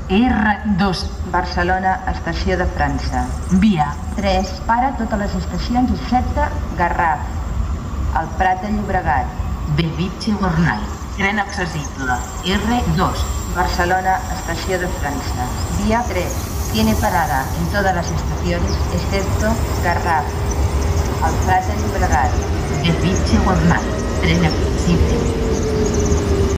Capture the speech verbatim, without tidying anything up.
R dos. Barcelona, estació de França. Via. tres. Para a totes les estacions excepte Garraf, el Prat de Llobregat. Bellvitge Gornal. Tren accesible. R dos. Barcelona, estació de França. Vía tres. Tiene parada en todas las estaciones excepto Garraf, el Prat de Llobregat. Bellvitge Gornal. Tren accesible.